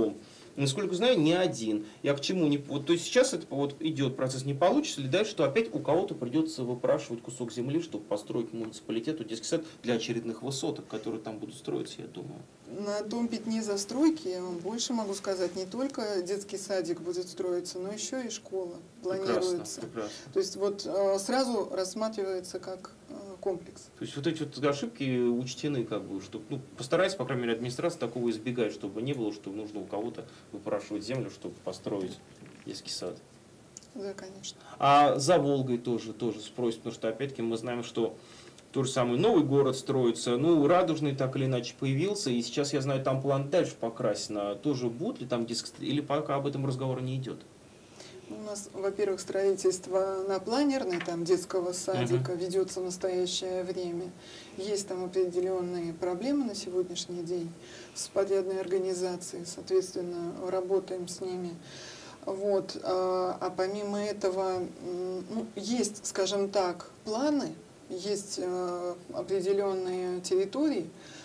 насколько знаю, не один. Я к чему не... Вот, то есть сейчас это вот идет процесс, не получится ли дальше, что опять у кого-то придется выпрашивать кусок земли, чтобы построить муниципалитету детский сад для очередных высоток, которые там будут строиться, я думаю. На том пятне застройки, я вам больше могу сказать, не только детский садик будет строиться, но еще и школа планируется. Прекрасно. То есть вот сразу рассматривается как комплекс. То есть вот эти вот ошибки учтены, как бы, чтобы, ну, постарайся, по крайней мере, администрация такого избегать, чтобы не было, что нужно у кого-то выпрашивать землю, чтобы построить детский сад. Да, конечно. А за Волгой тоже спросят, потому что, опять-таки, мы знаем, что тот же самый новый город строится, ну, Радужный так или иначе появился, и сейчас, я знаю, там план дальше покрасено. Тоже будет ли там детский, или пока об этом разговора не идет? У нас, во-первых, строительство на Планерной, там, детского садика ведется в настоящее время. Есть там определенные проблемы на сегодняшний день с подрядной организацией, соответственно, работаем с ними. Вот. А помимо этого, ну, есть, скажем так, планы, есть определенные территории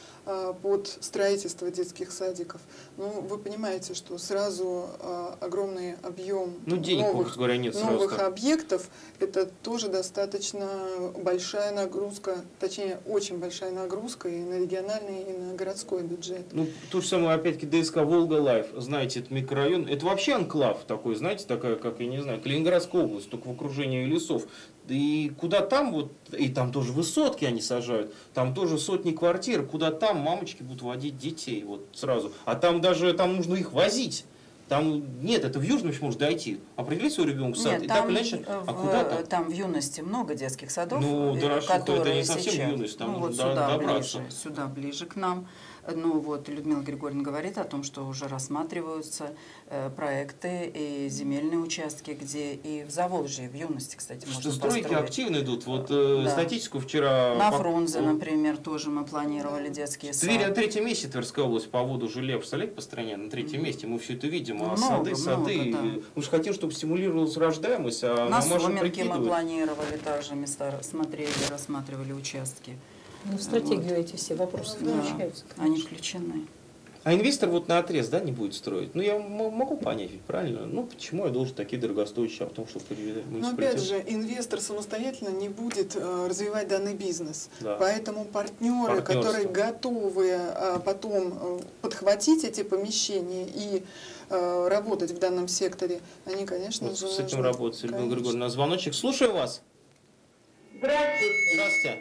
под строительство детских садиков. Ну, вы понимаете, что сразу огромный объем новых объектов, это тоже достаточно большая нагрузка, точнее, очень большая нагрузка и на региональный, и на городской бюджет. Ну, то же самое, опять-таки, ДСК «Волга-Лайф», знаете, это микрорайон, это вообще анклав такой, знаете, такая, как, я не знаю, Калининградская область, только в окружении лесов. И куда там, вот, и там тоже высотки они сажают, там тоже сотни квартир, куда там мамочки будут водить детей, вот сразу. А там даже, там нужно их возить. Там нет, это в Южном еще может дойти. Определить своего ребенка в сад. Нет, и там, так иначе, а куда там? Там в юности много детских садов, Ну, да, которые это не совсем сейчас, юность, там ну, нужно вот сюда добраться. сюда ближе к нам. Ну вот Людмила Григорьевна говорит о том, что уже рассматриваются проекты и земельные участки, где и в Заволжье, в юности, кстати, можно стройки построить. активно идут. Вот да. статистику вчера... На Фрунзе, например, тоже мы планировали детские сады. Тверь на третьем месте, Тверская область, по поводу жилья, представляете, по стране, на третьем месте. Мы все это видим. А много, сады. да. Мы же хотим, чтобы стимулировалась рождаемость, а На мамаша Сомерке мы прикидывает. планировали также места, смотрели, рассматривали участки. Ну, в стратегию эти все вопросы включаются. Да, они включены. А инвестор вот на отрез, да, не будет строить? Ну, я могу понять, ведь правильно? Ну, почему я должен такие дорогостоящие автомобили, чтобы перевести муниципалитет? Но опять же, инвестор самостоятельно не будет развивать данный бизнес. Да. Поэтому партнеры, которые готовы потом подхватить эти помещения и работать в данном секторе, они, конечно вот же, с этим нужны. работать, Людмила Григорьевна. На звоночек. Слушаю вас. Здравствуйте. Здравствуйте.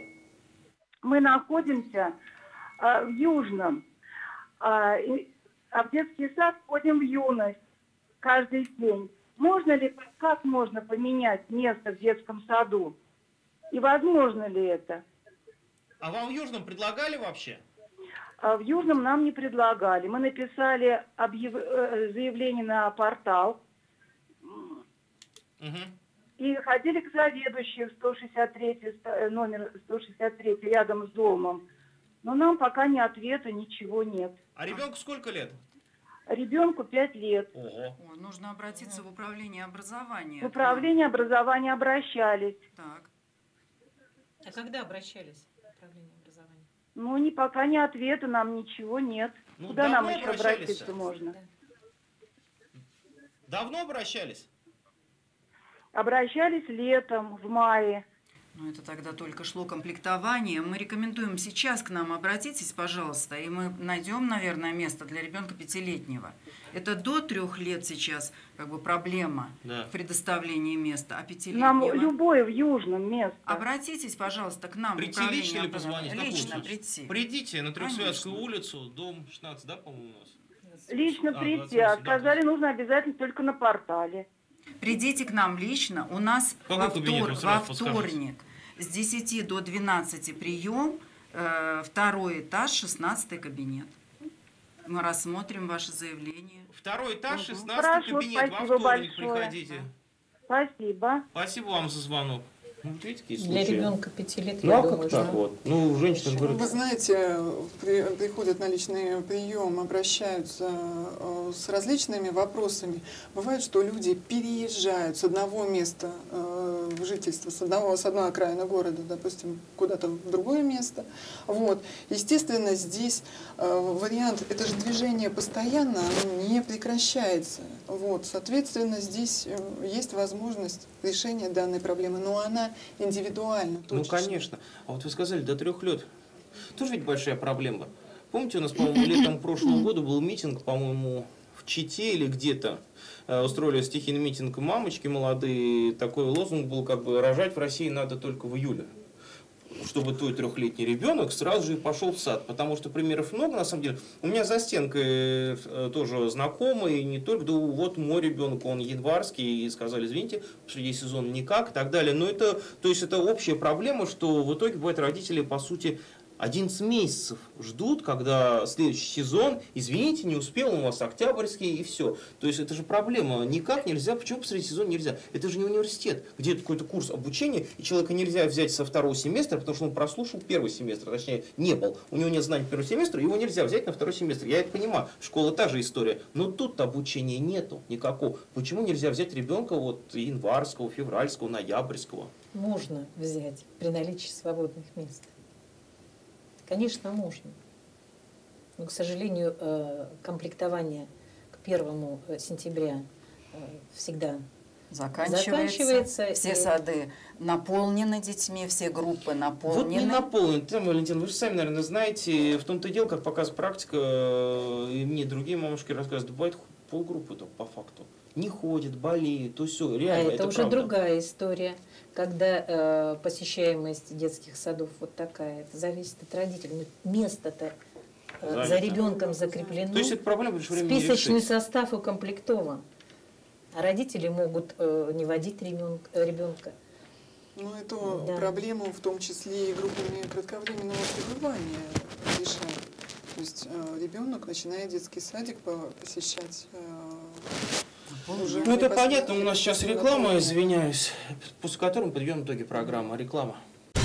Мы находимся в Южном. А в детский сад ходим в юность каждый день. Как можно поменять место в детском саду? И возможно ли это? А вам в Южном предлагали вообще? В Южном нам не предлагали. Мы написали заявление на портал. И ходили к заведующей в 163, номер 163 рядом с домом. Но нам пока ни ответа, ничего нет. А ребенку сколько лет? Ребенку 5 лет. Ого. Ой, нужно обратиться в управление образования. В управление образования обращались. Так. А когда обращались в управление образования? Ну, пока ни ответа, нам ничего нет. Ну, куда нам давно еще обращались? обратиться можно? Давно обращались? Обращались летом, в мае. Ну, это тогда только шло комплектование. Мы рекомендуем сейчас к нам обратитесь, пожалуйста, и мы найдем, наверное, место для ребенка 5-летнего. Это до 3 лет сейчас как бы проблема в предоставлении места, а 5-летнего... Нам любое в Южном место. Обратитесь, пожалуйста, к нам. Прийти лично или позвонить? Лично прийти. Придите на Трехсвятскую улицу, дом 16, да, по-моему, у нас? Лично прийти, а сказали, нужно обязательно только на портале. Придите к нам лично. У нас во вторник с 10 до 12 прием, 2-й этаж, 16-й кабинет. Мы рассмотрим ваше заявление. 2-й этаж, 16-й Хорошо, кабинет. Во вторник большое. приходите. Спасибо. Спасибо вам за звонок. Ну, вот видите, какие Для случаи. ребенка 5 лет, Ну, я а думаю, как так вот? Ну, женщина говорит... Вы знаете, приходят на личный прием, обращаются с различными вопросами. Бывает, что люди переезжают с одного места жительства с одной окраины города, допустим, куда-то в другое место. Вот. Естественно, здесь вариант, это же движение постоянно, оно не прекращается. Вот. Соответственно, здесь есть возможность решения данной проблемы, но она индивидуальна. Ну, конечно. А вот вы сказали, до 3 лет. Тоже ведь большая проблема. Помните, у нас, по-моему, летом прошлого года был митинг, по-моему, в Чите или где-то. Устроили стихийный митинг мамочки молодые. Такой лозунг был, как бы, рожать в России надо только в июле. Чтобы твой 3-летний ребенок сразу же и пошел в сад. Потому что примеров много, на самом деле. У меня за стенкой тоже знакомые, не только, да вот мой ребенок, он январский, и сказали, извините, среди сезона никак, и так далее. Но это, то есть это общая проблема, что в итоге бывает родители, по сути, 11 месяцев ждут, когда следующий сезон, извините, не успел, у вас октябрьский, и все. То есть это же проблема. Никак нельзя. Почему посреди сезона нельзя? Это же не университет, где какой-то курс обучения, и человека нельзя взять со 2-го семестра, потому что он прослушал 1-й семестр, точнее, не был. У него нет знаний 1-го семестра, его нельзя взять на 2-й семестр. Я это понимаю. Школа та же история. Но тут обучения нету никакого. Почему нельзя взять ребенка вот январского, февральского, ноябрьского? Можно взять при наличии свободных мест. Конечно, можно. Но, к сожалению, комплектование к 1 сентября всегда заканчивается. Все сады наполнены детьми, все группы наполнены. Вот не наполнены. Там, Валентина, вы же сами, наверное, знаете, в том-то и дело, как показывает практика, и мне другие мамушки рассказывают, бывает полгруппы-то по факту. Не ходит, болеет, то все. Реально, это уже правда. другая история, когда посещаемость детских садов вот такая. Это зависит от родителей. Но место-то за ребенком закреплено. То есть это проблема, потому что времени списочный решить. состав укомплектован. А родители могут не водить ребенка. Ну, эту проблему в том числе и группами кратковременного пребывания решают. То есть ребенок начинает детский садик посещать уже. Ну это понятно, у нас сейчас реклама, извиняюсь, после которой мы подведем итоги программы. Реклама.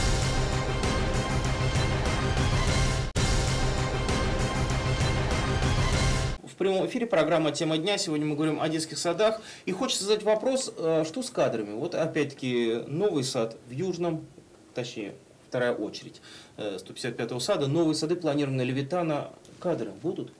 В прямом эфире программа «Тема дня». Сегодня мы говорим о детских садах. И хочется задать вопрос, что с кадрами? Вот опять-таки новый сад в Южном, точнее, вторая очередь 155-го сада. Новые сады планированы Левитана. Кадры будут?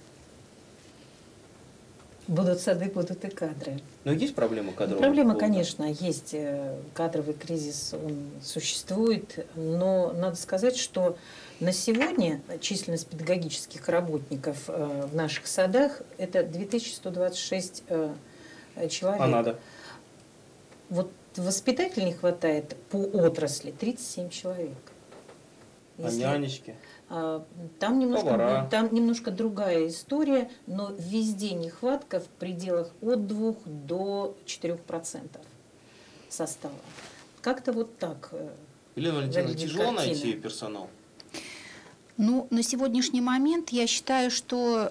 Будут сады, будут и кадры. Но есть проблема кадровая? Проблема, конечно, есть. Кадровый кризис, он существует. Но надо сказать, что на сегодня численность педагогических работников в наших садах – это 2126 человек. А надо? Вот воспитателей не хватает по отрасли 37 человек. А нянечки? Там немножко другая история, но везде нехватка в пределах от 2 до 4% состава. Как-то вот так. Елена Валентиновна, тяжело найти персонал? Ну, на сегодняшний момент я считаю, что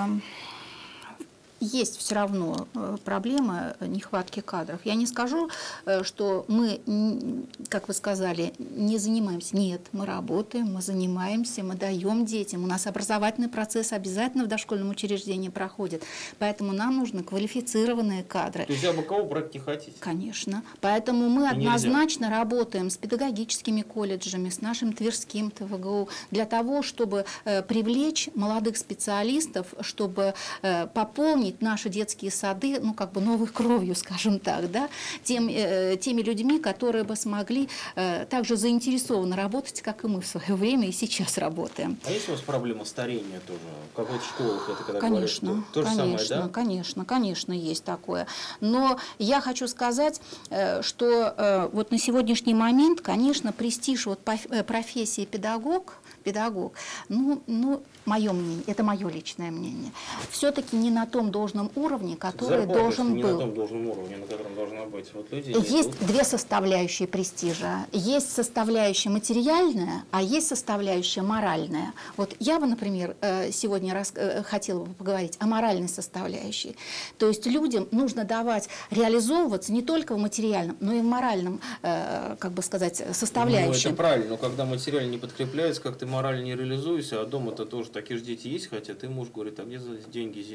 есть все равно проблема нехватки кадров. Я не скажу, что мы, как вы сказали, не занимаемся. Нет, мы работаем, мы занимаемся, мы даем детям. У нас образовательный процесс обязательно в дошкольном учреждении проходит. Поэтому нам нужны квалифицированные кадры. То есть а вы кого брать не хотите? Конечно. Поэтому мы однозначно работаем с педагогическими колледжами, с нашим Тверским ТВГУ, для того, чтобы привлечь молодых специалистов, чтобы пополнить наши детские сады, ну, как бы новой кровью, скажем так, да, теми людьми, которые бы смогли также заинтересованно работать, как и мы в свое время и сейчас работаем. А есть у вас проблема старения тоже? Как вот в школах это когда конечно, говорят, что то же самое, да? Конечно, есть такое. Но я хочу сказать, что вот на сегодняшний момент, конечно, престиж вот профессии педагог, ну, мое мнение, это мое личное мнение, все-таки не на том должном уровне, который зарплата должен не был. на том должном уровне, на котором должна быть. Вот люди есть две составляющие престижа. Есть составляющая материальная, а есть составляющая моральная. Вот я бы, например, сегодня хотела бы поговорить о моральной составляющей. То есть людям нужно давать реализовываться не только в материальном, но и в моральном, как бы сказать, составляющем. Ну, это правильно, но когда материально не подкрепляется, как ты морально не реализуешься, а дома-то тоже такие же дети есть, хотя ты муж говорит, а где деньги, Зин?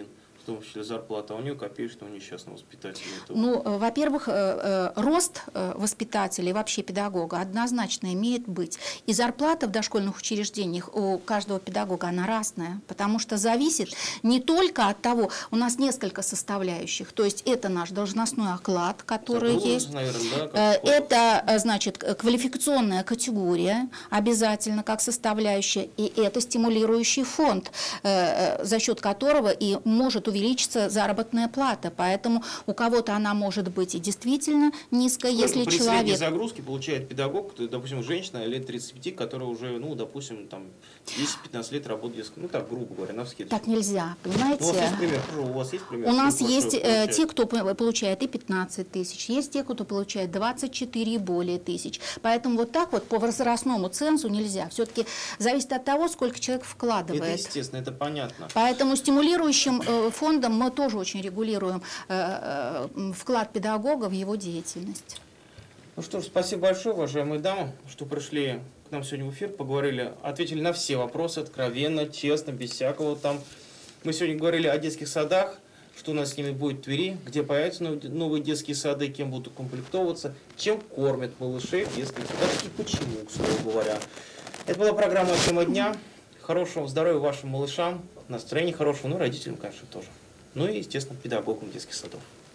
том числе зарплата, а у нее копеечная, у несчастного воспитателя. Это Ну, во-первых, рост воспитателя и вообще педагога однозначно имеет быть. И зарплата в дошкольных учреждениях у каждого педагога, она разная, потому что зависит не только от того, у нас несколько составляющих, то есть это наш должностной оклад, который загрузка, есть, наверное, да, как это, значит, квалификационная категория обязательно как составляющая, и это стимулирующий фонд, за счет которого и может увеличиться заработная плата. Поэтому у кого-то она может быть и действительно низкая, если при средней человек... загрузке получает педагог, допустим, женщина лет 35, которая уже, ну, допустим, там 10-15 лет работает, ну, так, грубо говоря, на вскидку. Так нельзя, понимаете? Ну, у вас есть пример? У вас есть пример? У нас Сколько есть получает? те, кто получает и 15 тысяч, есть те, кто получает 24 и более тысяч. Поэтому вот так вот по возрастному цензу нельзя. Все-таки зависит от того, сколько человек вкладывает. Это естественно, это понятно. Поэтому стимулирующим фондом мы тоже очень регулируем вклад педагога в его деятельность. Ну что ж, спасибо большое, уважаемые дамы, что пришли к нам сегодня в эфир, поговорили, ответили на все вопросы откровенно, честно, без всякого там. Мы сегодня говорили о детских садах, что у нас с ними будет в Твери, где появятся новые детские сады, кем будут укомплектовываться, чем кормят малышей в детских садах и почему, кстати говоря. Это была программа «Тема дня». Хорошего здоровья вашим малышам, настроения хорошего, ну и родителям, конечно, тоже. Ну и, естественно, педагогам детских садов.